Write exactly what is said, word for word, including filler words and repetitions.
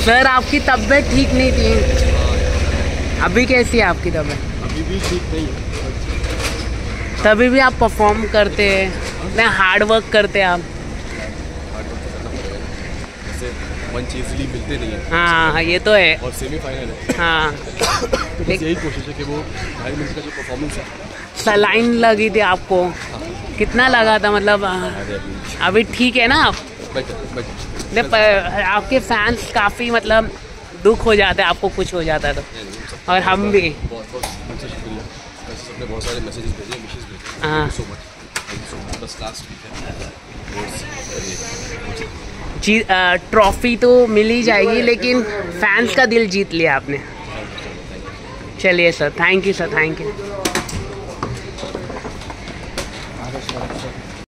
Sir आपकी तबीयत ठीक नहीं थी, अभी कैसी है आपकी तबीयत? अभी भी ठीक नहीं है। तभी भी आप परफॉर्म करते हैं, इतना हार्ड वर्क करते हैं आप। हार्ड वर्क करना पड़ेगा, जैसे मंच इजीली मिलते नहीं है। हाँ हाँ ये तो है। और सेमीफाइनल है। हाँ तो बस यही कोशिश है कि वो ढाई मिनट का जो परफॉर्मेंस है। सलाइन लगी थी आपको, कितना लगा था मतलब? अभी ठीक है ना आप? Better better. आपके फैंस काफ़ी मतलब दुख हो जाता है, आपको कुछ हो जाता है तो, और हम भी। बहुत बहुत उनसे शुक्रिया, वैसे सबने बहुत सारे मैसेजेस भेजे, विशेस भेजे। हाँ so much, thank you so much. बस लास्ट वीक है, जी ट्रॉफी तो मिल ही जाएगी, लेकिन फैंस का दिल जीत लिया आपने। चलिए sir, thank you sir, thank you.